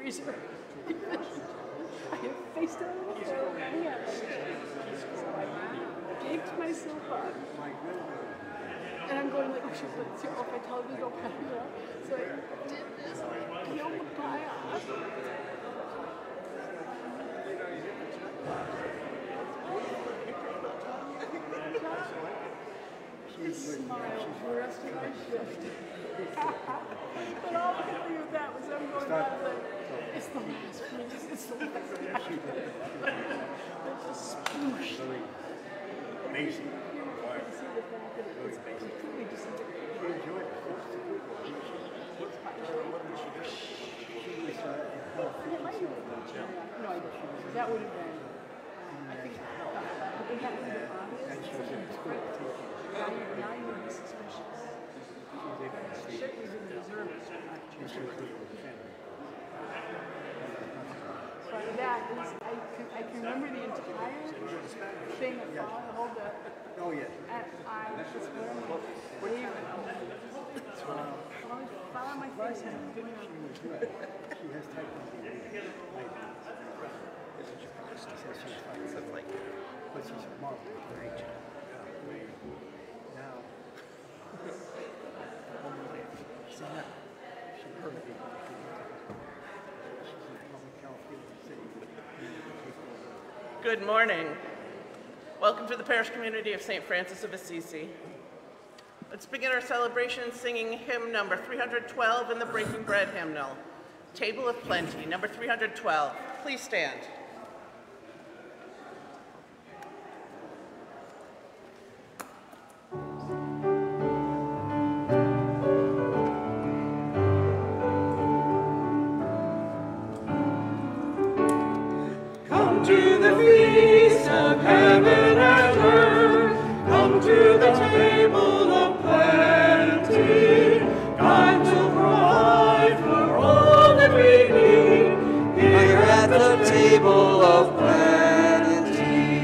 freezer. I have faced it on the floor. So I gaped myself up. And I'm going like, oh shit, let's see if I tell you don't have it. So I did this, I peeled the pie off. He smiled for the rest of my shift. But all I could think of that was I'm going down like, it's the last piece, it's the last piece. There's a sploosh. Amazing. It's completely disintegrated. You enjoyed it. No, I didn't. That would have been, I think, that would have been obvious. Now you would be suspicious. Shit was in the reserves. But that is, I can remember the entire thing that followed the. Oh, yeah. And I just learned David. I was following my face and I'm doing it. She has type 1 diabetes. But she's a marvel. Now, she's not. She heard it. She's in public California City. Good morning. Welcome to the parish community of St. Francis of Assisi. Let's begin our celebration singing hymn number 312 in the Breaking Bread hymnal, Table of Plenty, number 312. Please stand. Come to the feast of heaven and earth, come to the table of plenty. God will provide for all that we need here at the table of plenty.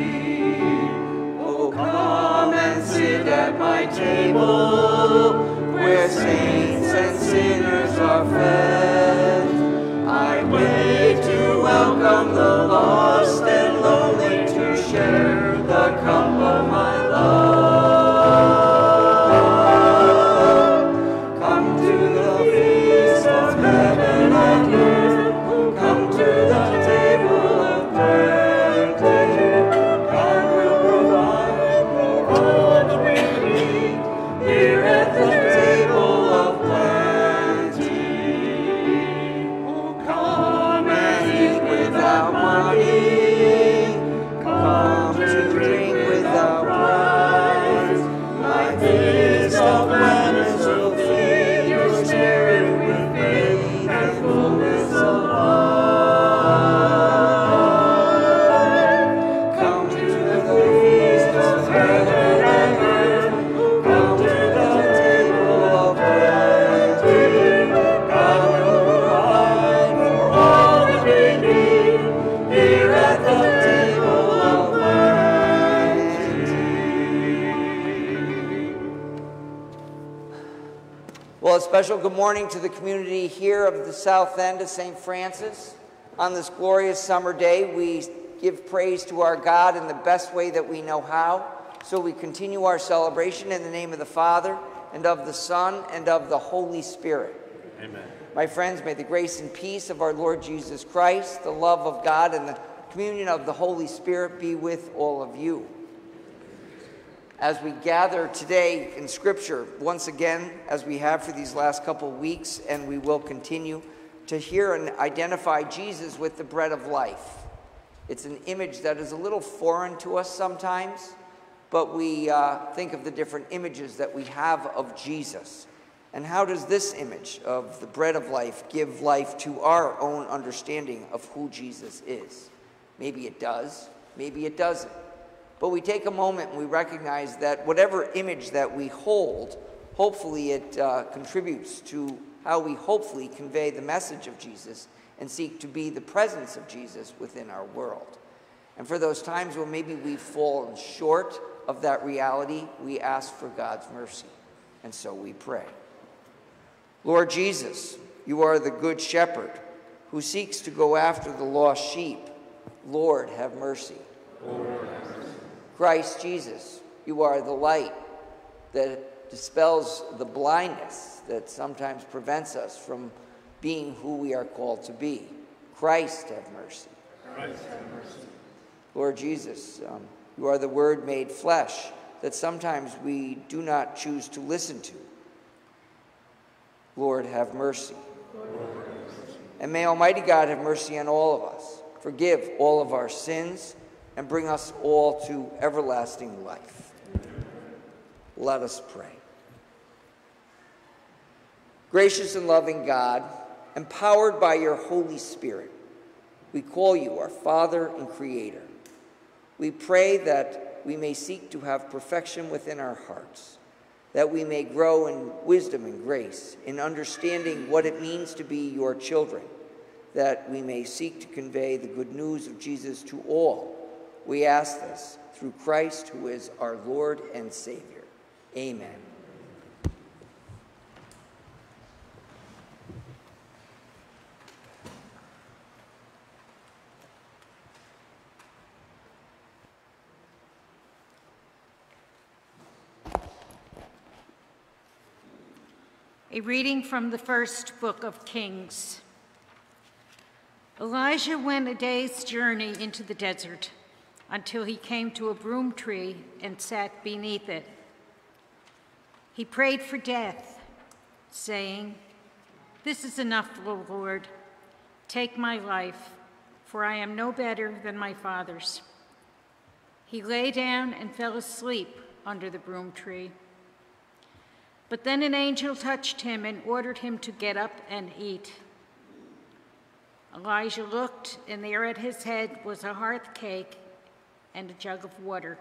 Oh, come and sit at my table, where saints and sinners are fed. I wait to welcome the lost and lonely, to share the cup of my love. Come to the feast of heaven and earth, come to the table of plenty. God will provide for all that we need here at the table of plenty. Oh, come and eat without money, come to drink without price. My feast of gladness will feed your spirit with faith and fullness of life. Come to the feast of heaven and earth, come to the table of plenty. God will provide for all that we need here at the table of plenty. Well, a special good morning to the community here of the South End of St. Francis. On this glorious summer day, we give praise to our God in the best way that we know how. So we continue our celebration in the name of the Father, and of the Son, and of the Holy Spirit. Amen. My friends, may the grace and peace of our Lord Jesus Christ, the love of God, and the communion of the Holy Spirit be with all of you. As we gather today in Scripture, once again, as we have for these last couple weeks, and we will continue to hear and identify Jesus with the bread of life. It's an image that is a little foreign to us sometimes, but we think of the different images that we have of Jesus. And how does this image of the bread of life give life to our own understanding of who Jesus is? Maybe it does, maybe it doesn't. But we take a moment and we recognize that whatever image that we hold, hopefully it contributes to how we hopefully convey the message of Jesus and seek to be the presence of Jesus within our world. And for those times when maybe we've fallen short of that reality, we ask for God's mercy. And so we pray. Lord Jesus, you are the good shepherd who seeks to go after the lost sheep. Lord, have mercy. Christ Jesus, you are the light that dispels the blindness that sometimes prevents us from being who we are called to be. Christ, have mercy. Christ, have mercy. Lord Jesus, you are the Word made flesh that sometimes we do not choose to listen to. Lord, have mercy. And may Almighty God have mercy on all of us, forgive all of our sins, and bring us all to everlasting life. Let us pray. Gracious and loving God, empowered by your Holy Spirit, we call you our Father and Creator. We pray that we may seek to have perfection within our hearts, that we may grow in wisdom and grace, in understanding what it means to be your children, that we may seek to convey the good news of Jesus to all. We ask this through Christ, who is our Lord and Savior. Amen. A reading from the first book of Kings. Elijah went a day's journey into the desert until he came to a broom tree and sat beneath it. He prayed for death, saying, "This is enough, O Lord. Take my life, for I am no better than my fathers." He lay down and fell asleep under the broom tree. But then an angel touched him and ordered him to get up and eat. Elijah looked, and there at his head was a hearth cake and a jug of water.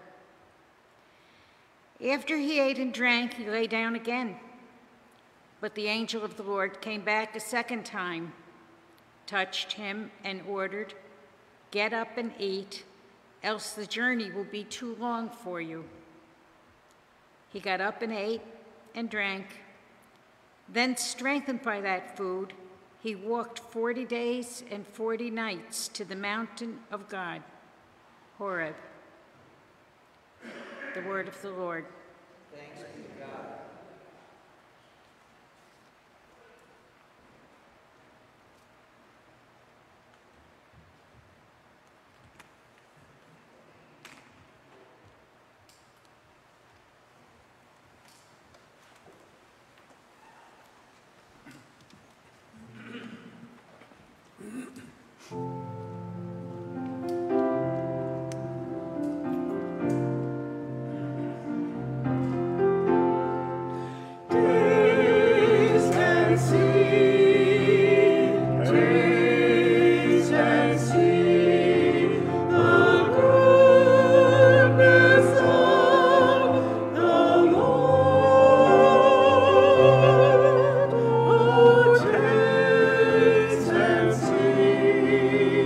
After he ate and drank, he lay down again. But the angel of the Lord came back a second time, touched him, and ordered, "Get up and eat, else the journey will be too long for you." He got up and ate and drank. Then, strengthened by that food, he walked 40 days and 40 nights to the mountain of God, Horeb. The word of the Lord. Thanks be to God. Taste and see.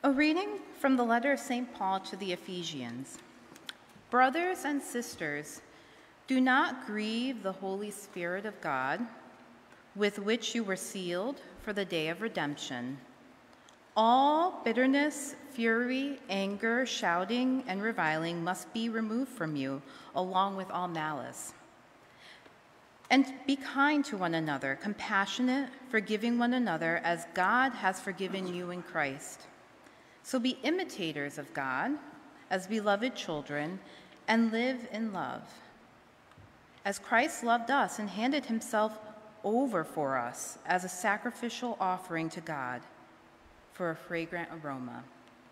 A reading from the letter of St. Paul to the Ephesians. Brothers and sisters, do not grieve the Holy Spirit of God, with which you were sealed for the day of redemption. All bitterness, fury, anger, shouting, and reviling must be removed from you, along with all malice. And be kind to one another, compassionate, forgiving one another as God has forgiven you in Christ. So be imitators of God as beloved children and live in love. As Christ loved us and handed himself over for us as a sacrificial offering to God for a fragrant aroma.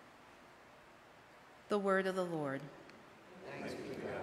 The word of the Lord. Thanks be to God.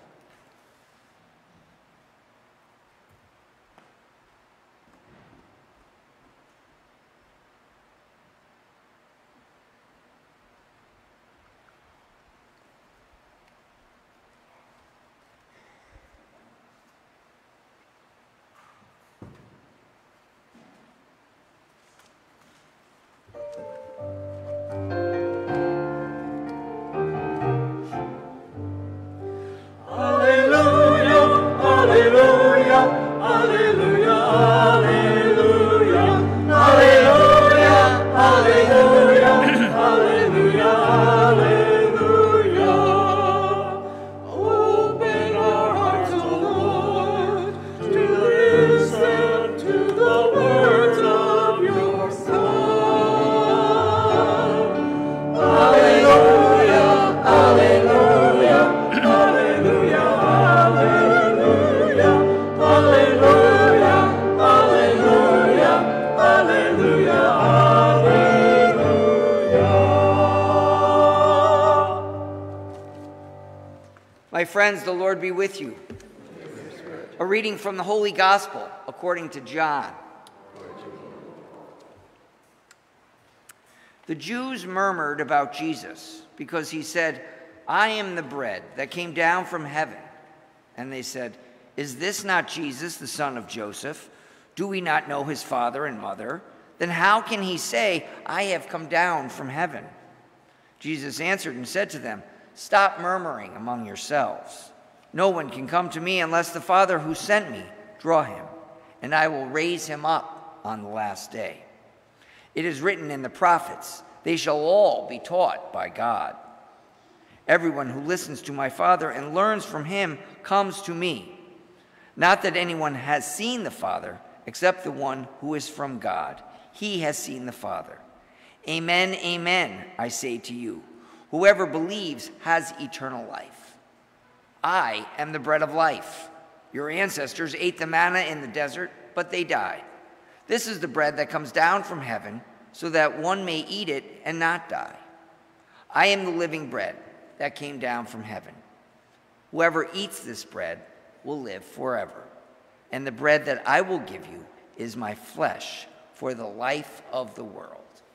My friends, the Lord be with you. A reading from the Holy Gospel according to John. The Jews murmured about Jesus because he said, "I am the bread that came down from heaven." And they said, "Is this not Jesus, the son of Joseph? Do we not know his father and mother? Then how can he say, 'I have come down from heaven'?" Jesus answered and said to them, "Stop murmuring among yourselves. No one can come to me unless the Father who sent me draw him, and I will raise him up on the last day. It is written in the prophets, 'They shall all be taught by God.' Everyone who listens to my Father and learns from him comes to me. Not that anyone has seen the Father, except the one who is from God. He has seen the Father. Amen, amen, I say to you. Whoever believes has eternal life. I am the bread of life. Your ancestors ate the manna in the desert, but they died. This is the bread that comes down from heaven, so that one may eat it and not die. I am the living bread that came down from heaven. Whoever eats this bread will live forever. And the bread that I will give you is my flesh for the life of the world."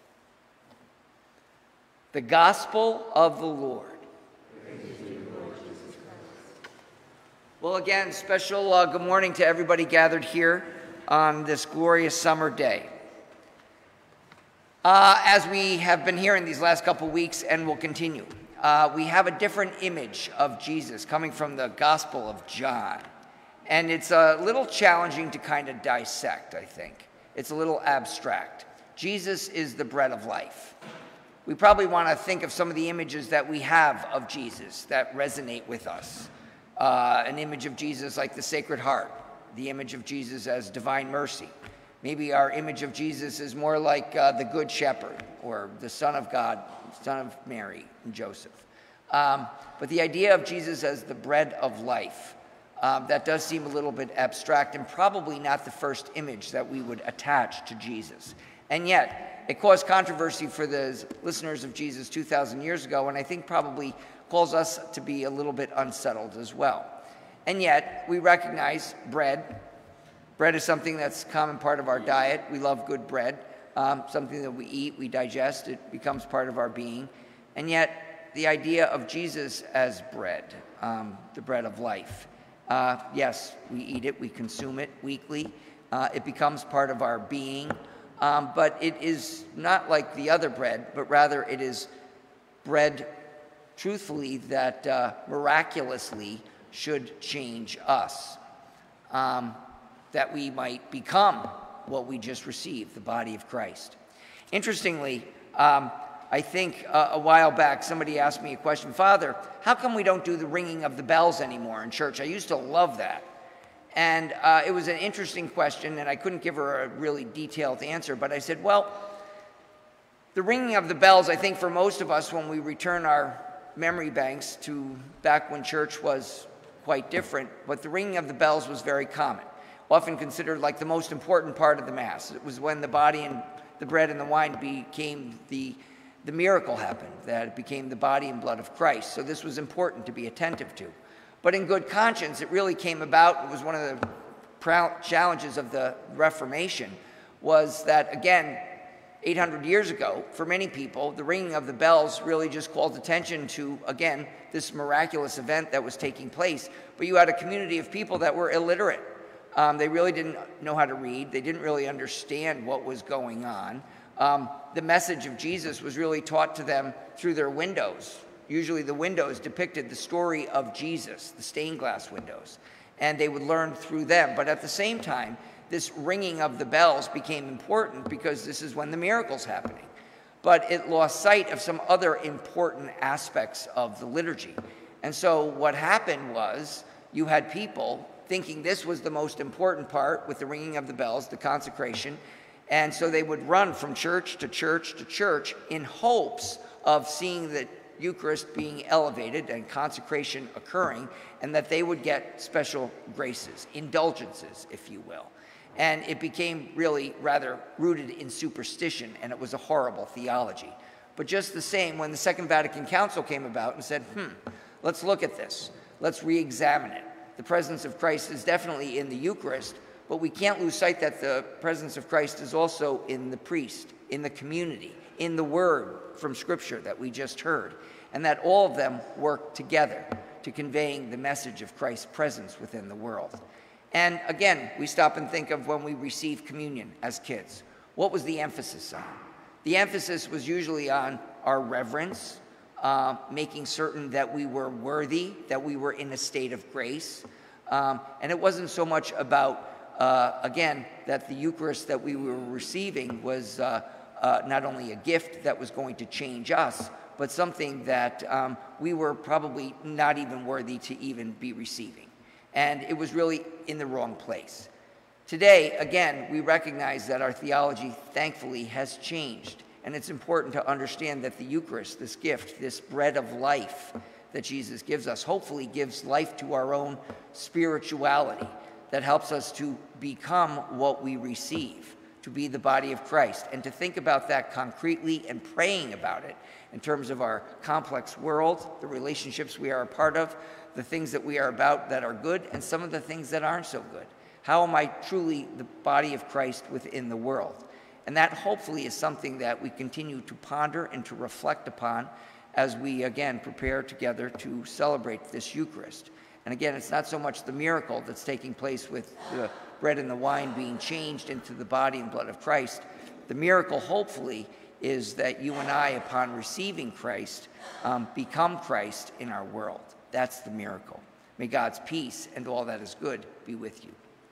The Gospel of the Lord. Well, again, special good morning to everybody gathered here on this glorious summer day. As we have been hearing these last couple weeks and will continue, we have a different image of Jesus coming from the Gospel of John. And it's a little challenging to kind of dissect, I think. It's a little abstract. Jesus is the bread of life. We probably want to think of some of the images that we have of Jesus that resonate with us. An image of Jesus like the Sacred Heart, the image of Jesus as divine mercy. Maybe our image of Jesus is more like the Good Shepherd or the Son of God, Son of Mary and Joseph. But the idea of Jesus as the bread of life, that does seem a little bit abstract and probably not the first image that we would attach to Jesus. And yet, it caused controversy for the listeners of Jesus 2,000 years ago, and I think probably calls us to be a little bit unsettled as well. And yet, we recognize bread. Bread is something that's a common part of our diet. We love good bread, something that we eat, we digest, it becomes part of our being. And yet, the idea of Jesus as bread, the bread of life. Yes, we eat it, we consume it weekly. It becomes part of our being. but it is not like the other bread, but rather it is bread, truthfully, that miraculously should change us, that we might become what we just received, the body of Christ. Interestingly, I think a while back somebody asked me a question, Father, how come we don't do the ringing of the bells anymore in church? I used to love that. And it was an interesting question, and I couldn't give her a really detailed answer, but I said, well, the ringing of the bells, I think for most of us, when we return our memory banks to back when church was quite different, but the ringing of the bells was very common, often considered like the most important part of the Mass. It was when the body and the bread and the wine became the miracle happened, that it became the body and blood of Christ. So this was important to be attentive to. But in good conscience, it really came about, it was one of the challenges of the Reformation, was that, again, 800 years ago, for many people, the ringing of the bells really just called attention to, again, this miraculous event that was taking place. But you had a community of people that were illiterate. They really didn't know how to read. They didn't really understand what was going on. The message of Jesus was really taught to them through their windows. Usually the windows depicted the story of Jesus, the stained glass windows, and they would learn through them. But at the same time, this ringing of the bells became important because this is when the miracle's happening. But it lost sight of some other important aspects of the liturgy. And so what happened was you had people thinking this was the most important part with the ringing of the bells, the consecration, and so they would run from church to church to church in hopes of seeing the Eucharist being elevated and consecration occurring, and that they would get special graces, indulgences, if you will. And it became really rather rooted in superstition, and it was a horrible theology. But just the same, when the Second Vatican Council came about and said, let's look at this, let's re-examine it. The presence of Christ is definitely in the Eucharist, but we can't lose sight that the presence of Christ is also in the priest, in the community, in the word from Scripture that we just heard, and that all of them work together to conveying the message of Christ's presence within the world. And again, we stop and think of when we receive communion as kids. What was the emphasis on? The emphasis was usually on our reverence, making certain that we were worthy, that we were in a state of grace. And it wasn't so much about, again, that the Eucharist that we were receiving was not only a gift that was going to change us, but something that we were probably not even worthy to even be receiving. And it was really in the wrong place. Today, again, we recognize that our theology, thankfully, has changed. And it's important to understand that the Eucharist, this gift, this bread of life that Jesus gives us, hopefully gives life to our own spirituality that helps us to become what we receive, to be the body of Christ, and to think about that concretely and praying about it in terms of our complex world, the relationships we are a part of, the things that we are about that are good, and some of the things that aren't so good. How am I truly the body of Christ within the world? And that hopefully is something that we continue to ponder and to reflect upon as we, again, prepare together to celebrate this Eucharist. And again, it's not so much the miracle that's taking place with the bread and the wine being changed into the body and blood of Christ. The miracle, hopefully, is that you and I, upon receiving Christ, become Christ in our world. That's the miracle. May God's peace and all that is good be with you.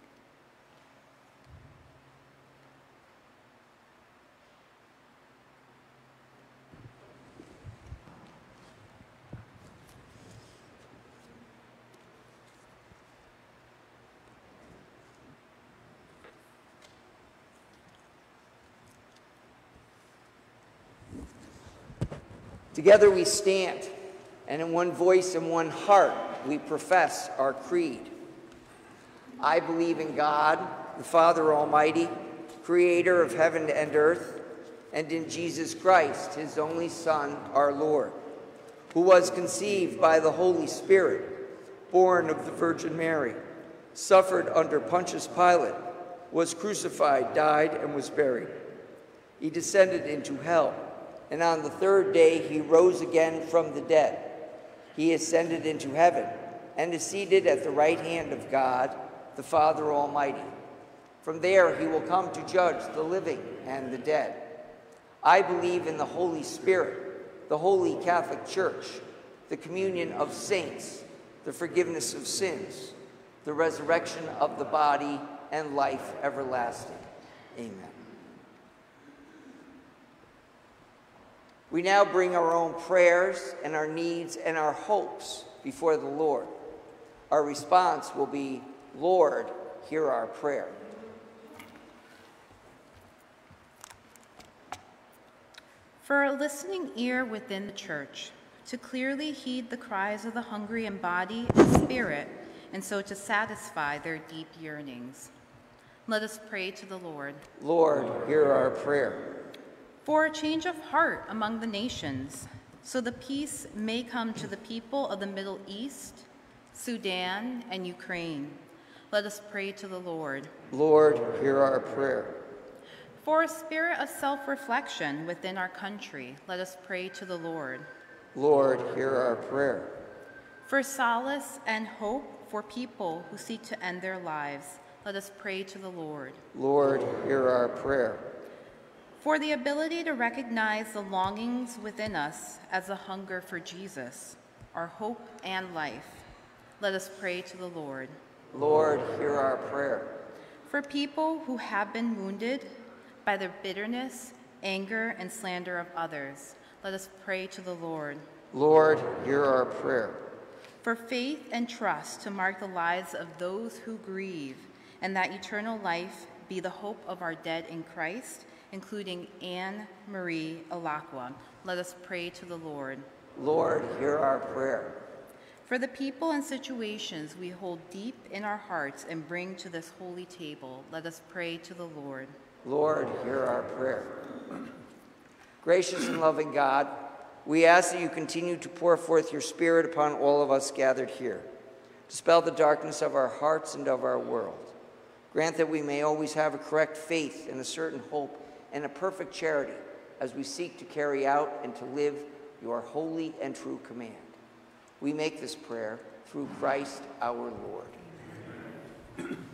Together we stand, and in one voice and one heart we profess our creed. I believe in God, the Father Almighty, creator of heaven and earth, and in Jesus Christ, his only Son, our Lord, who was conceived by the Holy Spirit, born of the Virgin Mary, suffered under Pontius Pilate, was crucified, died, and was buried. He descended into hell, and on the third day he rose again from the dead. He ascended into heaven and is seated at the right hand of God, the Father Almighty. From there he will come to judge the living and the dead. I believe in the Holy Spirit, the Holy Catholic Church, the communion of saints, the forgiveness of sins, the resurrection of the body, and life everlasting. Amen. We now bring our own prayers and our needs and our hopes before the Lord. Our response will be, Lord, hear our prayer. For a listening ear within the church, to clearly heed the cries of the hungry in body and spirit, and so to satisfy their deep yearnings. Let us pray to the Lord. Lord, hear our prayer. For a change of heart among the nations, so the peace may come to the people of the Middle East, Sudan, and Ukraine. Let us pray to the Lord. Lord, hear our prayer. For a spirit of self-reflection within our country, let us pray to the Lord. Lord, hear our prayer. For solace and hope for people who seek to end their lives, let us pray to the Lord. Lord, hear our prayer. For the ability to recognize the longings within us as a hunger for Jesus, our hope and life, let us pray to the Lord. Lord, hear our prayer. For people who have been wounded by the bitterness, anger, and slander of others, let us pray to the Lord. Lord, hear our prayer. For faith and trust to mark the lives of those who grieve, and that eternal life be the hope of our dead in Christ, including Anne Marie Alakwa, let us pray to the Lord. Lord, hear our prayer. For the people and situations we hold deep in our hearts and bring to this holy table, let us pray to the Lord. Lord, hear our prayer. Gracious and loving God, we ask that you continue to pour forth your Spirit upon all of us gathered here. Dispel the darkness of our hearts and of our world. Grant that we may always have a correct faith and a certain hope and a perfect charity as we seek to carry out and to live your holy and true command. We make this prayer through Christ our Lord.